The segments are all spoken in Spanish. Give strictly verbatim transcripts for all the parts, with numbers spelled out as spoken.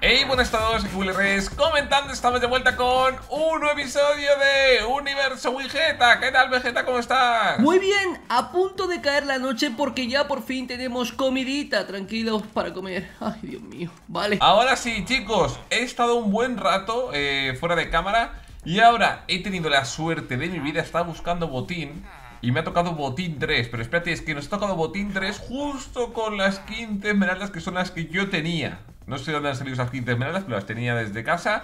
Hey, buenas a todos, aquí Willy Reyes comentando, estamos de vuelta con un nuevo episodio de Universo Vegeta. ¿Qué tal, Vegeta? ¿Cómo estás? Muy bien, a punto de caer la noche porque ya por fin tenemos comidita, tranquilos para comer. Ay, Dios mío, vale. Ahora sí, chicos, he estado un buen rato eh, fuera de cámara y ahora he tenido la suerte de mi vida, estaba buscando botín y me ha tocado botín tres. Pero espérate, es que nos ha tocado botín tres justo con las quince esmeraldas que son las que yo tenía. No sé dónde han salido esas quince esmeraldas, pero las tenía desde casa.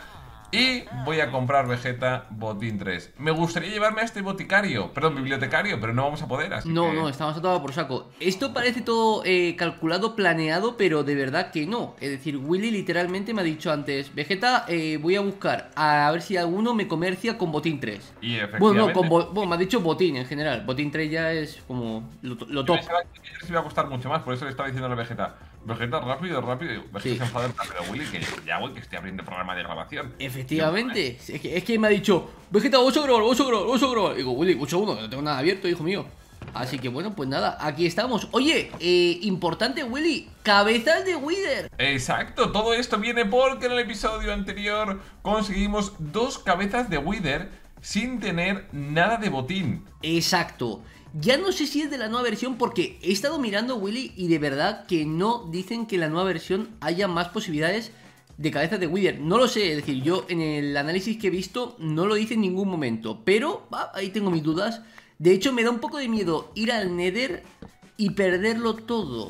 Y voy a comprar, Vegeta, botín tres. Me gustaría llevarme a este boticario, perdón, bibliotecario, pero no vamos a poder, así No, que... no, estamos a todo por saco. Esto parece todo eh, calculado, planeado, pero de verdad que no. Es decir, Willy literalmente me ha dicho antes: Vegeta, eh, voy a buscar a ver si alguno me comercia con botín tres. Y efectivamente... Bueno, no, con bo bueno, me ha dicho botín en general. Botín tres ya es como lo, lo top. Yo pensaba que se iba a costar mucho más, por eso le estaba diciendo a Vegeta: Vegeta, rápido, rápido. Vegeta Sí. se enfada, pero Willy, que ya voy, que estoy abriendo el programa de grabación. Efectivamente, es que, es que me ha dicho: Vegeta, vamos a grabar, vamos a grabar, vamos a grabar. Digo, Willy, un segundo, que no tengo nada abierto, hijo mío. Así que bueno, pues nada, aquí estamos. Oye, eh, importante, Willy, cabezas de Wither. Exacto, todo esto viene porque en el episodio anterior conseguimos dos cabezas de Wither sin tener nada de botín. Exacto. Ya no sé si es de la nueva versión porque he estado mirando, Willy, y de verdad que no dicen que en la nueva versión haya más posibilidades de cabezas de Wither. No lo sé, es decir, yo en el análisis que he visto no lo dice en ningún momento, pero ah, ahí tengo mis dudas. De hecho, me da un poco de miedo ir al Nether y perderlo todo.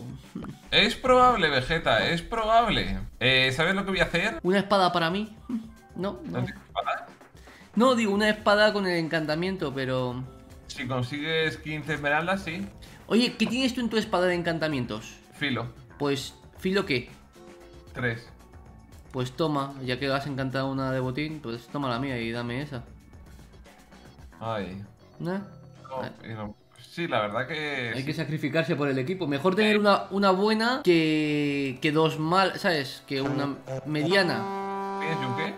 Es probable, Vegeta, es probable. eh, ¿Sabes lo que voy a hacer? ¿Una espada para mí? No, ¿No no. tienes espada? No, digo una espada con el encantamiento, pero... Si consigues quince esmeraldas, sí. Oye, ¿qué tienes tú en tu espada de encantamientos? Filo, Pues, ¿filo qué? tres. Pues toma, ya que has encantado una de botín, pues toma la mía y dame esa. Ay. ¿No? No, y no- Sí, la verdad que... Hay sí. que sacrificarse por el equipo. Mejor tener una, una buena que, que dos mal, ¿sabes? Que una mediana. ¿Tienes yunque?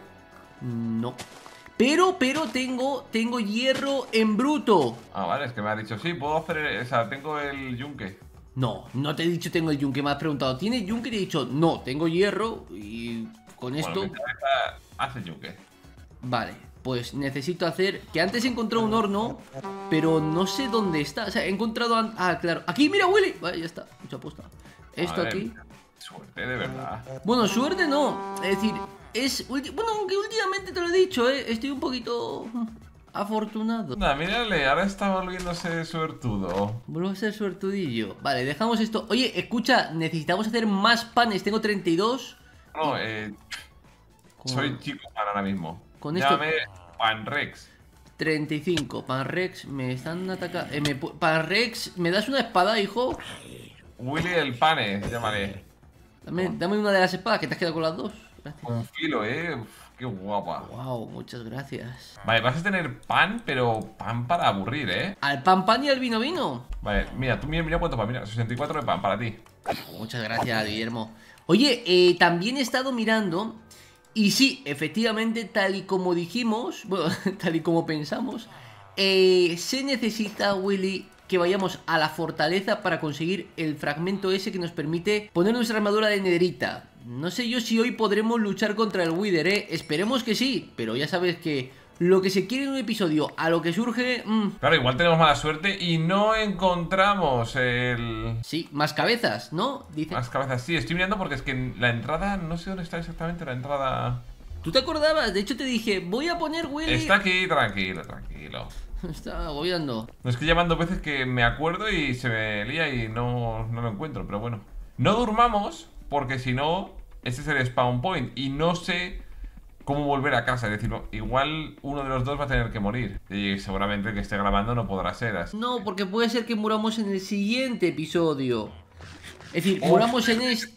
No. Pero, pero tengo, tengo hierro en bruto. Ah, vale, es que me ha dicho, sí, puedo hacer... el- O sea, tengo el yunque. No, no te he dicho tengo el yunque, me has preguntado, ¿tienes yunque? Y te he dicho, no, tengo hierro y con esto... Bueno, mi cabeza hace yunque. Vale, pues necesito hacer... Que antes he encontrado un horno, pero no sé dónde está. O sea, he encontrado... an- Ah, claro. Aquí, mira, Willy. Vale, ya está, mucha apuesta. Esto Madre aquí. mía, suerte, de verdad. Bueno, suerte no. Es decir, es... ulti- Bueno, aunque últimamente te lo he dicho, ¿eh? Estoy un poquito... mm, afortunado. Anda, mírale, ahora está volviéndose suertudo. Vuelvo a ser suertudillo. Vale, dejamos esto. Oye, escucha, necesitamos hacer más panes. Tengo treinta y dos. No, eh... Con- Soy chico para ahora mismo. Con esto- Llámame Panrex. treinta y cinco. Panrex, me están atacando. Eh, me pu- Panrex, ¿me das una espada, hijo? Willy el pane, llámale. Dame, dame una de las espadas, que te has quedado con las dos. Gracias. Con filo, eh. Uf, qué guapa. Wow, muchas gracias. Vale, vas a tener pan, pero pan para aburrir, eh. Al pan pan y al vino vino. Vale, mira, tú mira, mira cuánto pan, mira, sesenta y cuatro de pan para ti. Muchas gracias, Guillermo. Oye, eh, también he estado mirando. Y sí, efectivamente, tal y como dijimos, bueno, tal y como pensamos, eh, se necesita, Willy, que vayamos a la fortaleza para conseguir el fragmento ese que nos permite poner nuestra armadura de nederita. No sé yo si hoy podremos luchar contra el Wither, ¿eh? Esperemos que sí, pero ya sabes que lo que se quiere en un episodio, a lo que surge... mmm, Claro, igual tenemos mala suerte y no encontramos el... sí, más cabezas, ¿no? Dice. Más cabezas. Sí, estoy mirando porque es que en la entrada, no sé dónde está exactamente la entrada. ¿Tú te acordabas? De hecho te dije, voy a poner Willy... Está aquí, tranquilo, tranquilo. Está agobiando. No es que llaman dos veces que me acuerdo y se me lía y no, no lo encuentro, pero bueno. No durmamos, porque si no, ese es el spawn point y no sé cómo volver a casa. Es decir, igual uno de los dos va a tener que morir. Y seguramente el que esté grabando no podrá ser así. No, porque puede ser que muramos en el siguiente episodio. Es decir, Oh, muramos en este...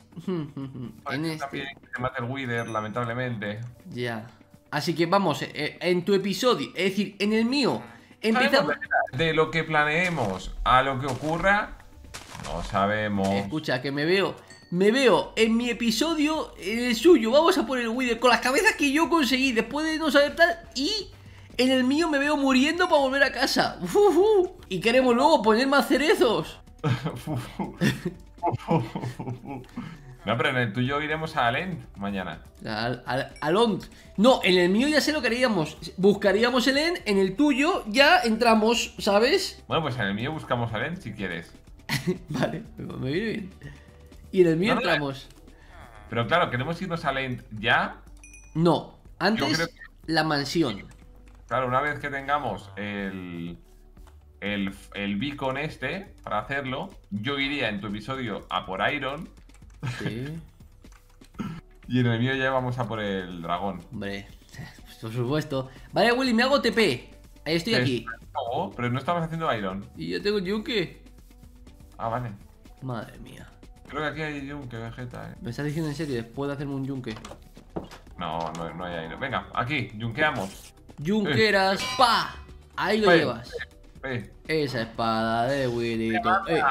en También este... que se mate el Wither, lamentablemente. Ya. Así que vamos, eh, en tu episodio, es decir, en el mío, Sabemos, empezamos... de lo que planeemos a lo que ocurra, no sabemos. Escucha, que me veo... Me veo en mi episodio, en el suyo, vamos a poner el Wither con las cabezas que yo conseguí después de no saber tal, y en el mío me veo muriendo para volver a casa. Uf, uf. Y queremos luego poner más cerezos. No, pero en el tuyo iremos a Alent mañana. Al, al, al Ont. No, en el mío ya sé lo que haríamos. Buscaríamos el End, en el tuyo ya entramos, ¿sabes? Bueno, pues en el mío buscamos Alent si quieres. Vale, me viene bien. Y en el mío No, no, entramos. Pero claro, ¿queremos irnos a Alent ya? No, Yo antes creo que- la mansión. Claro, una vez que tengamos el, el, el beacon este para hacerlo, yo iría en tu episodio a por Iron Sí. y en el mío ya vamos a por el dragón. Hombre, por supuesto. Vale, Willy, me hago T P. Ahí estoy aquí. No, pero no estamos haciendo Iron. Y yo tengo yunque. Ah, vale. Madre mía. Creo que aquí hay yunque, Vegeta. eh. ¿Me estás diciendo en serio? Después de hacerme un yunque. No, no, no hay Iron. Venga, aquí, yunqueamos. Yunqueras, pa. Ahí lo Ve, llevas. ve. Esa espada de Willito. Eh,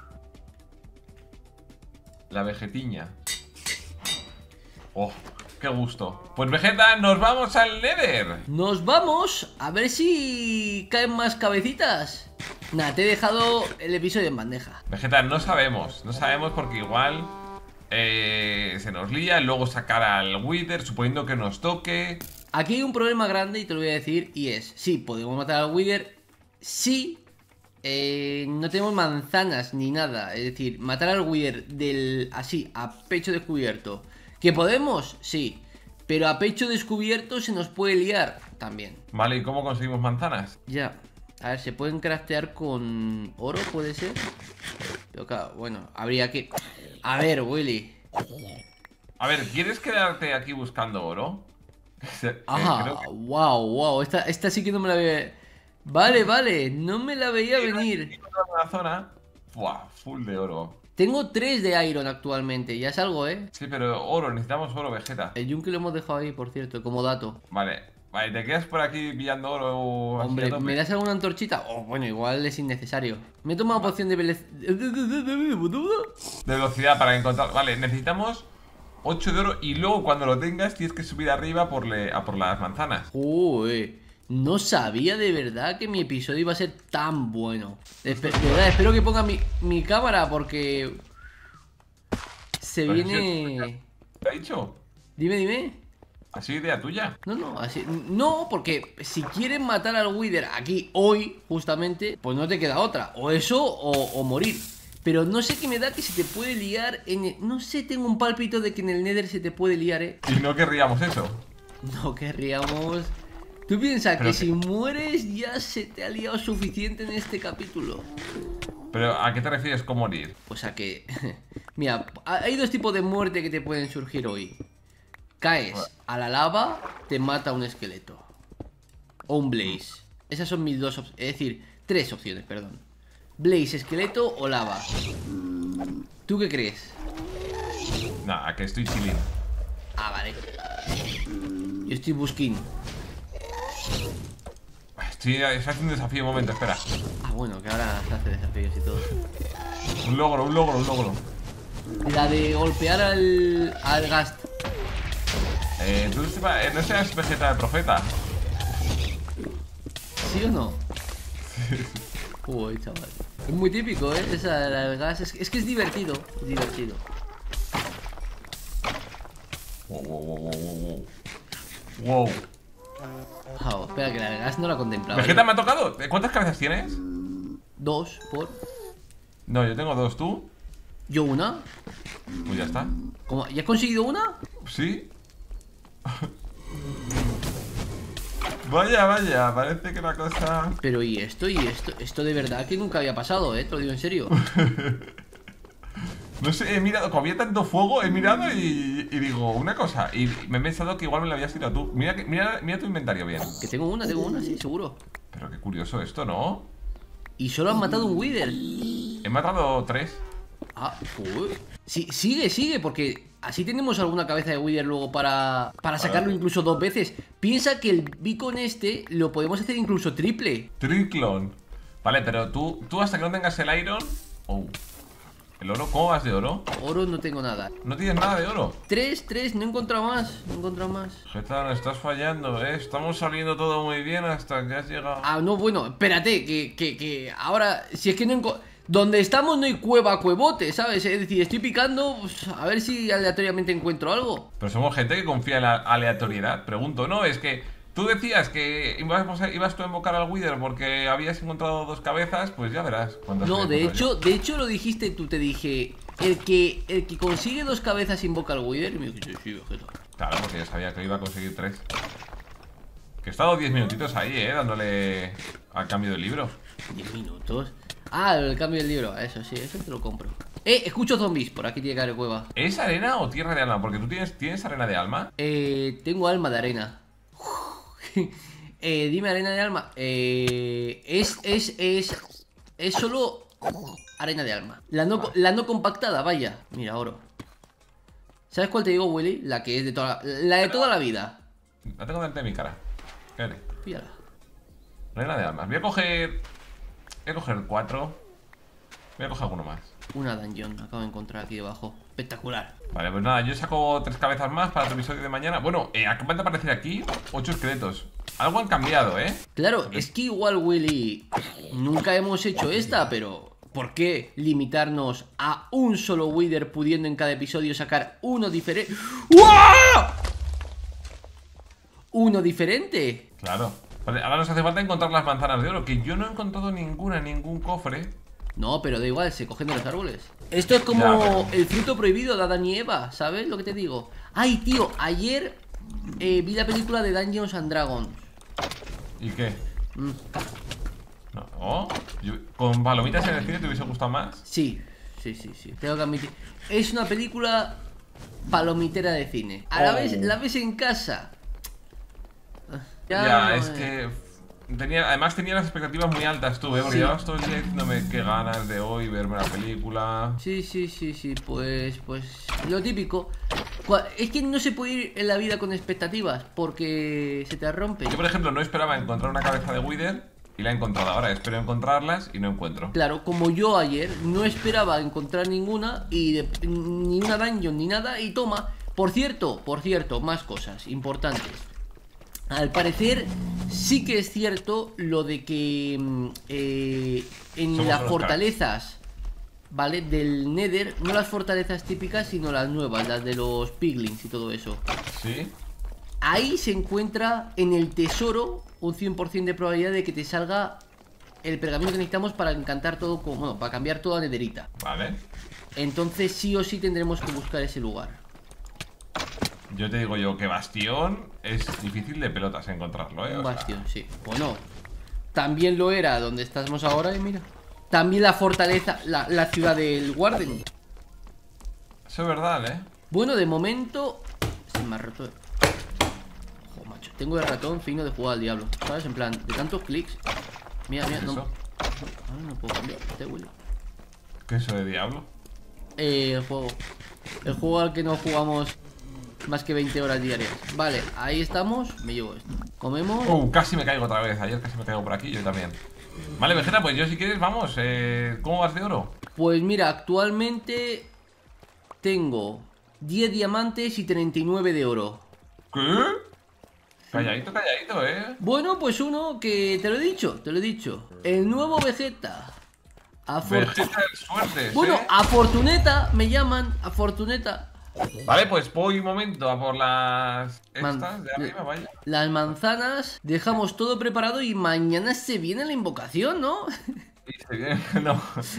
La vegetiña. Oh, qué gusto. Pues Vegeta, nos vamos al Nether. Nos vamos a ver si caen más cabecitas. Nada, te he dejado el episodio en bandeja. Vegeta, no sabemos. No sabemos porque igual eh, se nos lía y luego sacar al Wither, suponiendo que nos toque. Aquí hay un problema grande y te lo voy a decir. Y es, sí, podemos matar al Wither. Sí, eh, no tenemos manzanas ni nada. Es decir, matar al Wither del, así, a pecho descubierto. ¿Que podemos? Sí. Pero a pecho descubierto se nos puede liar también. Vale, ¿y cómo conseguimos manzanas? Ya. A ver, ¿se pueden craftear con oro? ¿Puede ser? Pero claro, bueno, habría que... A ver, Willy. A ver, ¿quieres quedarte aquí buscando oro? Eh, Ajá, creo que- wow, wow. Esta, esta sí que no me la veía... Vale, vale, no me la veía venir. una zona. Buah, full de oro. Tengo tres de Iron actualmente, ya es algo, ¿eh? Sí, pero oro, necesitamos oro, Vegeta. El yunque lo hemos dejado ahí, por cierto, como dato. Vale, vale, ¿te quedas por aquí pillando oro? así a Hombre, tope? ¿me das alguna antorchita? Oh, bueno, igual es innecesario. Me he tomado poción de velocidad. De velocidad para encontrar. Vale, necesitamos ocho de oro y luego cuando lo tengas tienes que subir arriba por le- a por las manzanas. Uy, no sabía de verdad que mi episodio iba a ser tan bueno. Espe- de verdad, espero que ponga mi, mi cámara porque se Pues viene... ¿Te ha dicho? Dime, dime. ¿Así idea tuya? No, no, así... No, porque si quieren matar al Wither aquí hoy, justamente, pues no te queda otra. O eso o, o morir. Pero no sé qué me da que se te puede liar en el... No sé, tengo un pálpito de que en el Nether se te puede liar, ¿eh? Y no querríamos eso. No querríamos... Tú piensas que, Pero si que- mueres ya se te ha liado suficiente en este capítulo. Pero ¿a qué te refieres con morir? Pues a que... Mira, hay dos tipos de muerte que te pueden surgir hoy. Caes a la lava, te mata un esqueleto. O un Blaze. Esas son mis dos opciones. Es decir, tres opciones, perdón. Blaze, esqueleto o lava. ¿Tú qué crees? Nada, que estoy chilling. Ah, vale. Yo estoy busquín. Estoy se hace un desafío, un momento, espera. Ah, bueno, que ahora se hace desafíos y todo. Un logro, un logro, un logro. La de golpear al, al Gast. Eh, tú sepa- eh, no seas Vegeta de profeta. ¿Sí o no? Uy, chaval. Es muy típico, ¿eh? Esa del gas. Es, es que es divertido. Es divertido. Wow, wow, wow, wow, wow. Wow. Wow, espera, que la del gas no la contemplaba. ¿Vegeta me ha tocado? ¿Cuántas cabezas tienes? Dos, por. No, yo tengo dos, ¿tú? Yo una. Pues ya está. ¿Cómo? ¿Ya has conseguido una? ¿Sí? Vaya, vaya, parece que la cosa... Pero ¿y esto? ¿Y esto? Esto de verdad que nunca había pasado, ¿eh? Te lo digo en serio. No sé, he mirado, como había tanto fuego, he mirado y, y digo, una cosa, y me he pensado que igual me la habías tirado tú. Mira, que- mira, mira tu inventario bien. Que tengo una, tengo una, sí, seguro. Pero qué curioso esto, ¿no? Y solo han matado un Wither. He matado tres. Ah, uy. Sí, sigue, sigue, porque así tenemos alguna cabeza de Wither luego para, para sacarlo incluso dos veces. Piensa que el beacon este lo podemos hacer incluso triple. Triclon. Vale, pero tú, tú hasta que no tengas el iron... Oh. ¿El oro? ¿Cómo vas de oro? Oro no tengo nada. No tienes nada de oro. Tres, tres, no he encontrado más. No he encontrado más. Geta, estás fallando, ¿eh? Estamos saliendo todo muy bien hasta que has llegado... Ah, no, bueno, espérate, que, que, que ahora, si es que no enco- Donde estamos no hay cueva, cuevote, ¿sabes? Es decir, estoy picando pues, a ver si aleatoriamente encuentro algo. Pero somos gente que confía en la aleatoriedad. Pregunto, no, es que tú decías que ibas, ibas tú a invocar al Wither porque habías encontrado dos cabezas, pues ya verás. No, de hecho, de hecho lo dijiste tú, te dije, el que, el que consigue dos cabezas invoca al Wither. Y me dijiste, sí, Vegeta. Claro, porque yo sabía que iba a conseguir tres. Que he estado diez minutitos ahí, eh, dándole al cambio del libro. ¿Diez minutos? Ah, el cambio del libro, eso sí, eso te lo compro. Eh, escucho zombies, por aquí tiene que haber cueva. ¿Es arena o tierra de alma? Porque tú tienes, ¿tienes arena de alma? Eh, tengo alma de arena. eh, dime arena de alma. Eh, es, es, es, es solo arena de alma. La no, la no compactada, vaya. Mira, oro. ¿Sabes cuál te digo, Willy? La que es de toda la, la de toda la vida. La tengo delante de mi cara. Fíjate. Píllala. Arena de almas. Voy a coger... Voy a coger cuatro. Voy a coger alguno más. Una dungeon, acabo de encontrar aquí debajo. Espectacular. Vale, pues nada, yo saco tres cabezas más para tu episodio de mañana. Bueno, eh, acaban de aparecer aquí ocho esqueletos. Algo han cambiado, ¿eh? Claro, es que igual, Willy, nunca hemos hecho esta, pero ¿por qué limitarnos a un solo Wither pudiendo en cada episodio sacar uno diferente? ¡Wow! ¿Uno diferente? Claro. Vale, ahora nos hace falta encontrar las manzanas de oro, que yo no he encontrado ninguna en ningún cofre. No, pero da igual, se cogen de los árboles. Esto es como Ya, pero... el fruto prohibido de Adán y Eva, ¿sabes lo que te digo? Ay, tío, ayer eh, vi la película de Dungeons and Dragons. ¿Y qué? Mm. No, oh, yo- ¿con palomitas en el cine te hubiese gustado más? Sí, sí, sí, sí, tengo que admitir. Es una película palomitera de cine. A la Oh. vez la ves en casa. Ya, no, es eh. que tenía, además tenía las expectativas muy altas tú, ¿eh? Porque Sí. llevabas todo el día diciéndome qué ganas de hoy verme la película. Sí, sí, sí, sí, pues, pues lo típico. Cua- Es que no se puede ir en la vida con expectativas porque se te rompe. Yo, por ejemplo, no esperaba encontrar una cabeza de Wither y la he encontrado ahora. Espero encontrarlas y no encuentro. Claro, como yo ayer no esperaba encontrar ninguna y de- ni una dungeon ni nada y toma. Por cierto, por cierto, más cosas importantes. Al parecer sí que es cierto lo de que mm, eh, en Somos las unos fortalezas, ¿vale? Del Nether, no las fortalezas típicas, sino las nuevas, las de los piglins y todo eso. ¿Sí? Ahí se encuentra en el tesoro un cien por ciento de probabilidad de que te salga el pergamino que necesitamos para encantar todo, como, bueno, para cambiar toda nederita. Vale. Entonces sí o sí tendremos que buscar ese lugar. Yo te digo yo que Bastión es difícil de pelotas encontrarlo, ¿eh? O Un sea, bastión, sí. Bueno, también lo era donde estamos ahora y mira. También la fortaleza, la, la ciudad del Warden. eso es verdad, ¿eh? Bueno, de momento se me ha roto. Ojo, macho, tengo el ratón fino de jugar al diablo, ¿sabes? En plan, de tantos clics. Mira, ¿Qué mira, es no. eso? Ahora no puedo cambiar, este Willy. ¿Qué es eso de diablo? Eh, el juego. El juego al que no jugamos más que veinte horas diarias. Vale, ahí estamos. Me llevo esto. Comemos. Uh, casi me caigo otra vez. Ayer casi me caigo por aquí, yo también. Vale, Vegeta, pues yo si quieres, vamos. Eh, ¿Cómo vas de oro? Pues mira, actualmente tengo diez diamantes y treinta y nueve de oro. ¿Qué? Calladito, calladito, ¿eh? Bueno, pues uno que te lo he dicho, te lo he dicho. El nuevo Vegeta. Afor- Vegeta de suertes, Bueno, ¿eh? a Fortuneta me llaman, a Fortuneta. Vale, pues voy un momento a por las Man- estas de arriba, vaya. Las manzanas, dejamos todo preparado y mañana se viene la invocación, ¿no? Y se viene, no.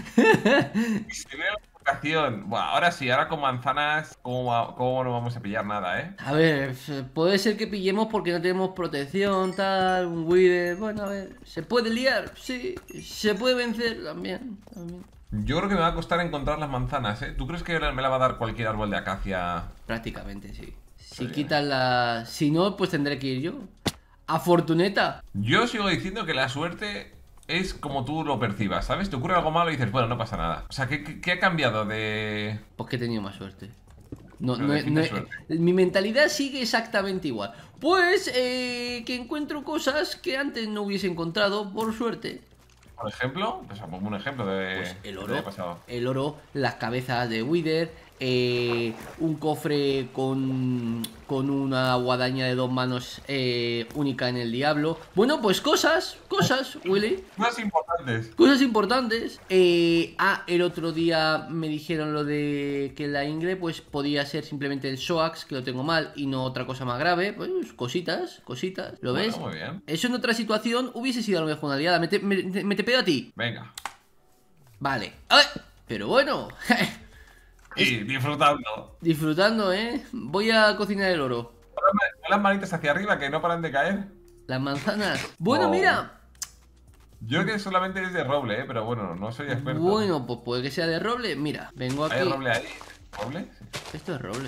Y se viene la invocación. Buah, ahora sí, ahora con manzanas, ¿cómo, va- cómo no vamos a pillar nada, eh? A ver, puede ser que pillemos porque no tenemos protección, tal, un Wither. Bueno, a ver, ¿se puede liar? Sí, se puede vencer también. también. Yo creo que me va a costar encontrar las manzanas, ¿eh? ¿Tú crees que me la va a dar cualquier árbol de acacia? Prácticamente, sí. Si Sí. quitas la... Si no, pues tendré que ir yo. A Fortuneta. Yo sigo diciendo que la suerte es como tú lo percibas, ¿sabes? Te ocurre algo malo y dices, bueno, no pasa nada. O sea, ¿qué, qué- qué ha cambiado de...? Pues que he tenido más suerte. No, Pero no, de qué no- te suerte. mi mentalidad sigue exactamente igual. Pues eh, que encuentro cosas que antes no hubiese encontrado, por suerte. Por ejemplo, pues pongo un ejemplo de... Pues el ¿qué te oro, haya pasado? el oro, las cabezas de Wither, eh, un cofre con, con una guadaña de dos manos eh, única en el diablo. Bueno, pues cosas, cosas, Willy. Más importantes. Cosas importantes. Eh, ah, el otro día me dijeron lo de que la Ingle pues podía ser simplemente el Soax, que lo tengo mal, y no otra cosa más grave. Pues cositas, cositas. ¿Lo Bueno, ves? muy bien. Eso en otra situación hubiese sido a lo mejor una liada. Me te, me, me te pego a ti. Venga. Vale. ¡Ay! Pero bueno. Y disfrutando. Disfrutando, ¿eh? Voy a cocinar el oro. Pon las manitas hacia arriba que no paran de caer. Las manzanas. Bueno, Oh. mira. Yo creo que solamente es de roble, ¿eh? Pero bueno, no soy experto. Bueno, pues puede que sea de roble. Mira, vengo aquí. ¿Hay roble ahí? ¿Roble? Esto es roble.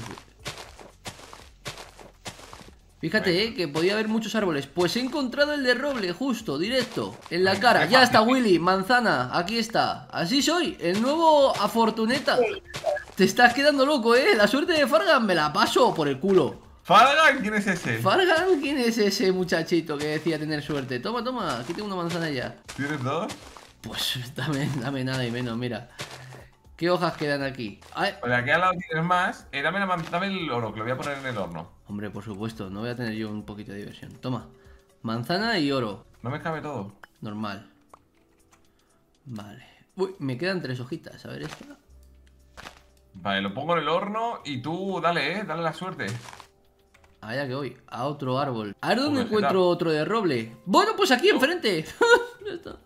Fíjate, eh, que podía haber muchos árboles. Pues he encontrado el de roble, justo, directo, en la Venga, cara. qué Ya fácil. está, Willy, manzana, aquí está. Así soy, el nuevo Afortuneta. Te estás quedando loco, eh. La suerte de Fargan me la paso por el culo. ¿Fargan? ¿Quién es ese? Fargan, ¿quién es ese muchachito que decía tener suerte? Toma, toma, aquí tengo una manzana ya. ¿Tienes dos? Pues dame, dame nada y menos, mira. ¿Qué hojas quedan aquí? Ay, Pues aquí al lado tienes más. Eh, dame, la man- dame el oro, que lo voy a poner en el horno. hombre, por supuesto, no voy a tener yo un poquito de diversión. Toma, manzana y oro. No me cabe todo. Normal. Vale. Uy, me quedan tres hojitas. A ver esta. Vale, lo pongo en el horno y tú dale, eh, dale la suerte. Allá que voy. A otro árbol. ¿A dónde Joder, encuentro ¿qué otro de roble? Bueno, pues aquí enfrente. Ya está.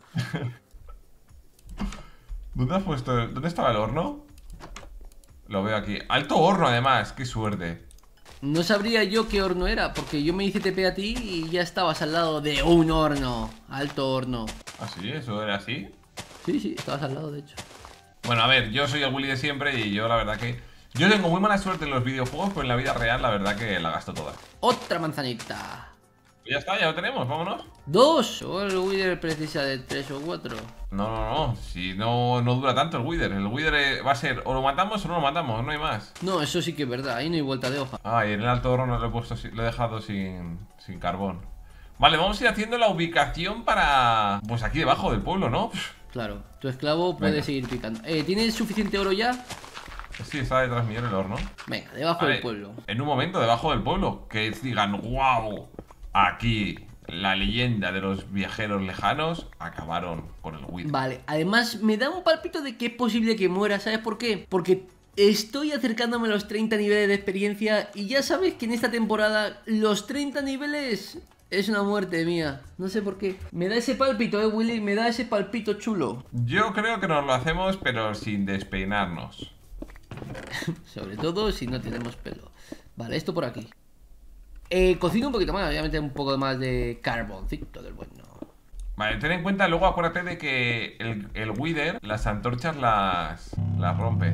¿Dónde has puesto? el- ¿Dónde estaba el horno? Lo veo aquí. Alto horno, además. Qué suerte. No sabría yo qué horno era, porque yo me hice T P a ti y ya estabas al lado de un horno. Alto horno. ¿Ah, sí? ¿Eso era así? Sí, sí, estabas al lado, de hecho. Bueno, a ver, yo soy el Willy de siempre y yo la verdad que... Yo tengo muy mala suerte en los videojuegos, pero en la vida real la verdad que la gasto toda. Otra manzanita. Pues ya está, ya lo tenemos, vámonos. Dos. O el Wither precisa de tres o cuatro. No, no, no, si no, no dura tanto el Wither. El Wither eh, va a ser o lo matamos o no lo matamos, no hay más. No, eso sí que es verdad. Ahí no hay vuelta de hoja. Ah, y en el alto horno lo he puesto, si- lo he dejado sin, sin carbón. Vale, vamos a ir haciendo la ubicación para... Pues aquí debajo del pueblo, ¿no? Claro, tu esclavo puede Venga. seguir picando. Eh, ¿Tienes suficiente oro ya? Sí, está detrás mío en el horno. Venga, debajo Vale, del pueblo. En un momento, debajo del pueblo. Que digan, wow, aquí la leyenda de los viajeros lejanos acabaron con el Wither. Vale, además me da un palpito de que es posible que muera, ¿sabes por qué? Porque estoy acercándome a los treinta niveles de experiencia y ya sabes que en esta temporada los treinta niveles es una muerte mía. No sé por qué. Me da ese palpito, eh, Willy, me da ese palpito chulo. Yo creo que nos lo hacemos, pero sin despeinarnos. Sobre todo si no tenemos pelo. Vale, esto por aquí. Eh, cocino un poquito más, voy a meter un poco más de carboncito del bueno. Vale, ten en cuenta, luego acuérdate de que el, el Wither, las antorchas las, las rompe.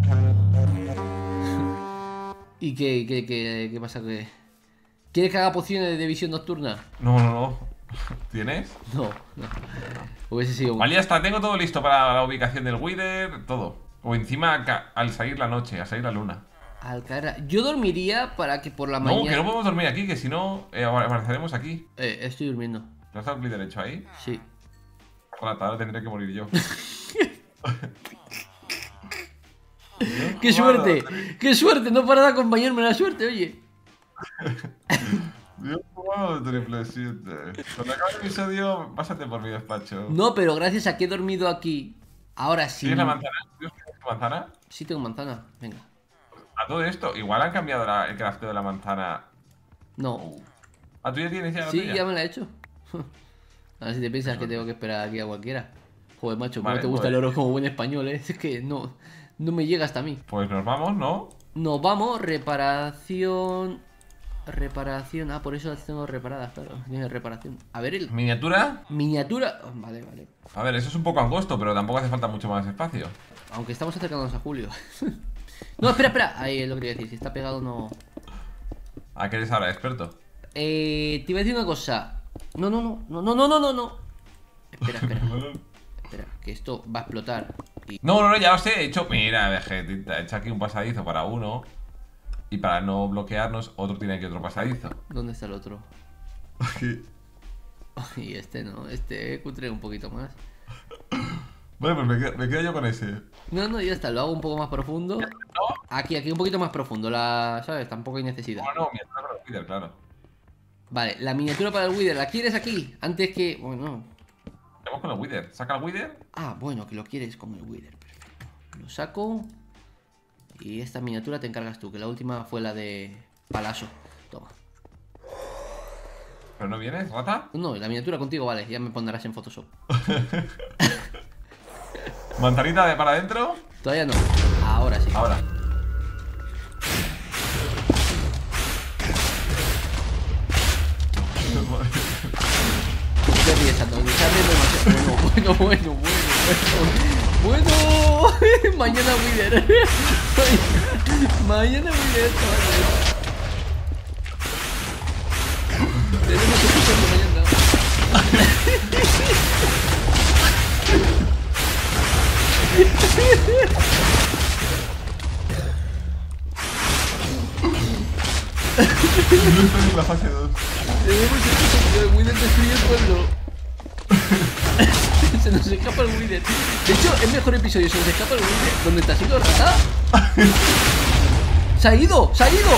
¿Y qué, qué, qué, qué pasa? ¿Qué? ¿Quieres que haga pociones de visión nocturna? No, no, no. ¿Tienes? No, no. Hubiese sido... Vale, ya está, tengo todo listo para la ubicación del Wither, todo. O encima ca- al salir la noche, al salir la luna. Al caer... Yo dormiría para que por la No, mañana... que no podemos dormir aquí, que si no, eh, apareceremos aquí. Eh, estoy durmiendo. ¿No está el Wither hecho ahí? Sí. Hola, ahora tendré que morir yo. ¡Qué suerte! ¡Qué suerte! No para de acompañarme la suerte, oye. Dios, jugado triple siete. Cuando acabe el episodio, pásate por mi despacho. No, pero gracias a que he dormido aquí, ahora sí. ¿Tienes la manzana? ¿Tienes la manzana? Sí tengo manzana, venga. A todo esto, igual han cambiado la- el crafteo de la manzana. No. ¿Ah, tú ya tienes ya la Sí, tuya? ya me la he hecho. A ver si te piensas que tengo que esperar aquí a cualquiera. Joder, macho, cómo Vale, te gusta pues- el oro como buen español, ¿eh? Es que no, no me llega hasta mí. Pues nos vamos, ¿no? Nos vamos, reparación... Reparación... Ah, por eso las tengo reparadas, claro. Tiene reparación. A ver, el... ¿Miniatura? Miniatura... oh, vale, vale. A ver, eso es un poco angosto, pero tampoco hace falta mucho más espacio. Aunque estamos acercándonos a julio. No, espera, espera. Ahí es lo que quería decir. Si está pegado, no... ¿A qué eres ahora, experto? Eh, te iba a decir una cosa. No, no, no, no, no, no, no, no, no. Espera, espera. Espera, que esto va a explotar. Y... No, no, no, ya lo sé. He hecho, mira, vegetita, he hecho aquí un pasadizo para uno. Y para no bloquearnos, otro tiene aquí otro pasadizo. ¿Dónde está el otro? Aquí. Y este no, este cutre un poquito más. Bueno, pues me quedo, me quedo yo con ese. No, no, ya está, lo hago un poco más profundo. ¿No? Aquí, aquí un poquito más profundo, la, ¿sabes? Tampoco hay necesidad. Bueno, miniatura para el Wither, claro. Vale, la miniatura para el Wither, ¿la quieres aquí? Antes que... Bueno... Vamos con el Wither. Saca el Wither. Ah, bueno, que lo quieres con el Wither, perfecto. Lo saco. Y esta miniatura te encargas tú, que la última fue la de Palaso. Toma. ¿Pero no vienes, rata? No, la miniatura contigo, vale, ya me pondrás en Photoshop. ¿Manzanita de para adentro? Todavía no. Ahora sí. Ahora. ¿Qué ríes, Antonio? Está riendo demasiado. Bueno, bueno, bueno, bueno, bueno. Bueno. Mañana Wither. Mañana Wither, chavales. Tenemos que escucharlo mañana. No estoy en la fase dos. Tenemos que escuchar que el Wither destruye el pueblo. Se nos escapa el Wither. De hecho, el mejor episodio se nos escapa el Wither. ¿Dónde está haciendo rata? ¡Se ha ido! ¡Se ha ido!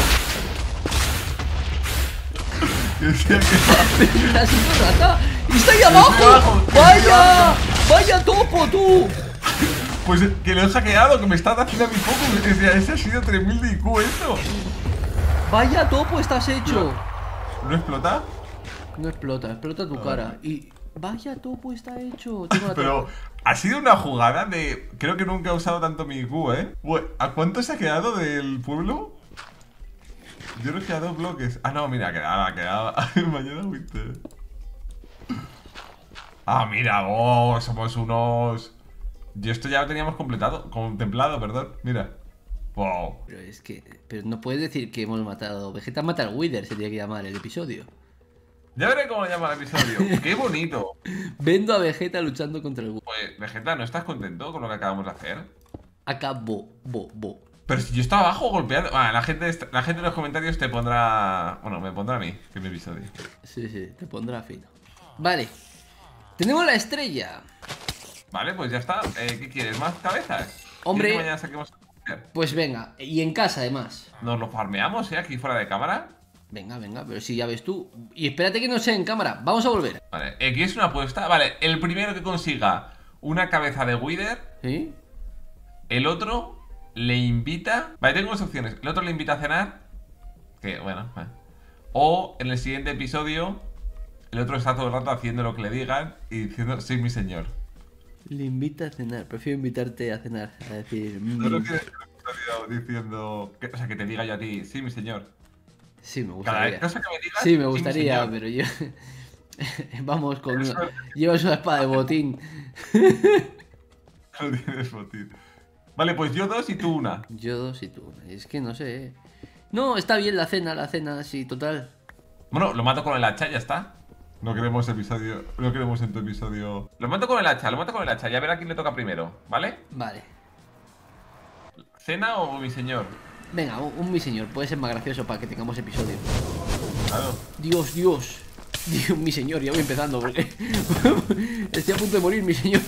¿Está haciendo rata? ¡Y está ahí abajo! ¡Vaya! ¡Vaya topo, tú! Pues que lo he hackeado, que me está haciendo a mi poco. Ese ha sido tres mil de I Q esto. ¡Vaya topo estás hecho! ¿No explota? No explota, explota tu cara. Y vaya topo está hecho. Tengo la Pero trampa. ha sido una jugada de... Creo que nunca he usado tanto mi I Q, ¿eh? ¿A cuánto se ha quedado del pueblo? Yo creo que a dos bloques. Ah, no, mira, quedaba, quedaba. Mañana Winter. Ah, mira, oh, somos unos... Y esto ya lo teníamos completado, contemplado, perdón. Mira. Wow. Pero es que... Pero no puedes decir que hemos matado... Vegeta mata al Wither, se tiene que llamar el episodio. Ya veré cómo lo llama el episodio. ¡Qué bonito! Vendo a Vegeta luchando contra el Wither. Pues, Vegeta, ¿no estás contento con lo que acabamos de hacer? Acabó, bo, bo. Pero si yo estaba abajo golpeando... Ah, la gente, la gente en los comentarios te pondrá... Bueno, me pondrá a mí, que es mi episodio. Sí, sí, te pondrá fino. Vale. Tenemos la estrella. Vale, pues ya está. Eh, ¿Qué quieres? ¿Más cabezas? Hombre. ¿Quieres que mañana saquemos... Pues venga, y en casa además. Nos lo farmeamos, ¿eh? Aquí fuera de cámara. Venga, venga, pero si ya ves tú. Y espérate que no sea en cámara, vamos a volver. Vale, aquí es una apuesta. Vale, el primero que consiga una cabeza de Wither, ¿Sí? el otro le invita... Vale, tengo dos opciones. El otro le invita a cenar. Que, bueno, vale. O en el siguiente episodio, el otro está todo el rato haciendo lo que le digan y diciendo, soy mi señor. Le invita a cenar, prefiero invitarte a cenar. A decir... No lo mm. quieres diciendo... Que, o sea, que te diga yo a ti, sí, mi señor. Sí, me Cada gustaría. cosa que me digas, Sí, me mi gustaría, señor. pero yo... Vamos con Eso- una... Llevas una espada de botín. No tienes botín. Vale, pues yo dos y tú una. Yo dos y tú. Es que no sé. eh. No, está bien la cena, la cena, sí, total. Bueno, lo mato con el hacha, ya está. No queremos episodio. No queremos en tu episodio. Lo mato con el hacha, lo mato con el hacha. Ya verá quién le toca primero, ¿vale? Vale. ¿Cena o mi señor? Venga, un, un mi señor, puede ser más gracioso para que tengamos episodio. Claro. Dios, Dios. Dios, mi señor, ya voy empezando porque estoy a punto de morir, mi señor.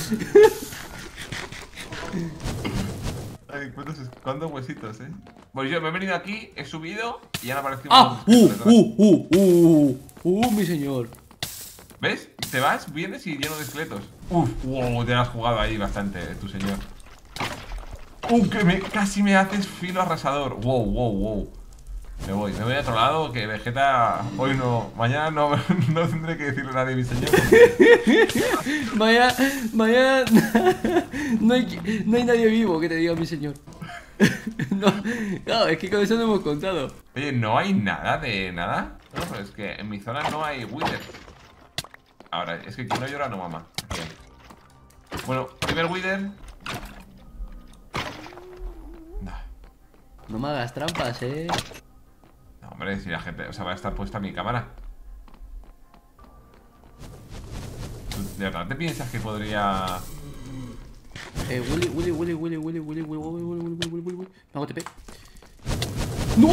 Ay, ¿cuántos, cuántos huesitos, eh? Pues yo me he venido aquí, he subido y han aparecido. ¡Ah! unos ¡Uh! esqueletos. ¡Uh! ¡Uh! ¡Uh! ¡Uh! Mi señor. ¿Ves? Te vas, vienes y lleno de esqueletos. Uf, wow, te has jugado ahí bastante, eh, tu señor. Uh, que me, casi me haces filo arrasador. Wow, wow, wow. Me voy, me voy a otro lado, que Vegeta hoy no, mañana no, no tendré que decirle a nadie mi señor. Vaya, vaya. No hay, no hay nadie vivo que te diga mi señor. No, claro, es que con eso no hemos contado. Oye, ¿no hay nada de nada? No, pero es que en mi zona no hay Wither. Ahora, es que quien no llora no mama. Aquí hay. Bueno, primer Wither. No, No me hagas trampas, eh. no, hombre, si la gente, o sea, va a estar puesta mi cámara. ¿Tú ¿De verdad te piensas que podría...? Eh, Willy, Willy, Willy, Willy, Willy, Willy, Willy, Willy, Willy, Willy, Willy, Willy, Willy. Me hago T P. ¡No!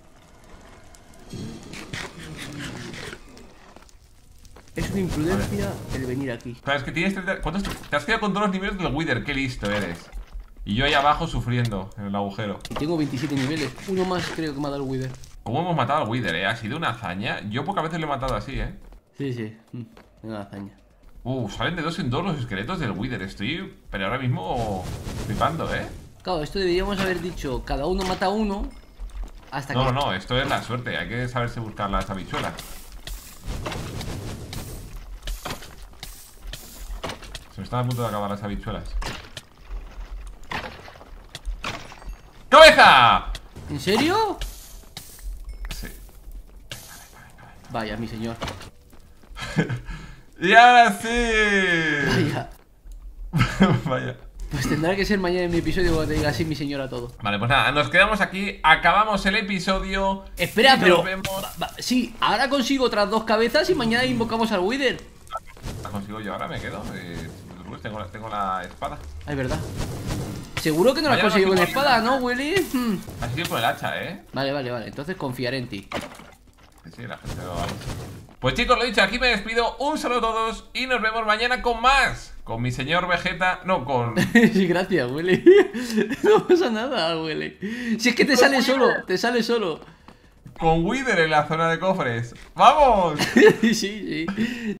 Es una imprudencia. el venir aquí. Claro, es que tienes treinta... ¿Cuántos te... te has quedado con todos los niveles del Wither? Qué listo eres. Y yo ahí abajo sufriendo en el agujero. Y tengo veintisiete niveles. Uno más creo que me ha dado el Wither. ¿Cómo hemos matado al Wither, eh? Ha sido una hazaña. Yo pocas veces lo he matado así, eh. Sí, sí. Mm, una hazaña. Uh, salen de dos en dos los esqueletos del Wither. Estoy... Pero ahora mismo... flipando, eh. Claro, esto deberíamos haber dicho, cada uno mata a uno. Hasta No, que... no, no, esto es la suerte. Hay que saberse buscar las habichuelas. Se me están a punto de acabar las habichuelas. ¡Cabeza! ¿En serio? Sí. Vaya, mi señor. ¡Y ahora sí! Vaya. Vaya. Pues tendrá que ser mañana en mi episodio cuando te diga así mi señora todo. Vale, pues nada, nos quedamos aquí. Acabamos el episodio. Espera, y pero... nos vemos. va- va- sí, ahora consigo otras dos cabezas y mañana invocamos al Wither. La consigo yo ahora, me quedo. Eh, pues tengo, la- tengo la espada. Ah, es verdad. Seguro que no la has Mañana conseguido con la consigo espada, la- ¿no, Willy? Hmm. Así que con el hacha, eh. Vale, vale, vale. Entonces confiaré en ti. Sí, sí, la gente lo vale. Pues chicos, lo dicho, aquí me despido. Un saludo a todos y nos vemos mañana con más. Con mi señor Vegeta. No, con. Sí, gracias, Willy. No pasa nada, Willy. Si es que te sale solo, te sale solo. Con Wither en la zona de cofres. ¡Vamos! Sí, sí.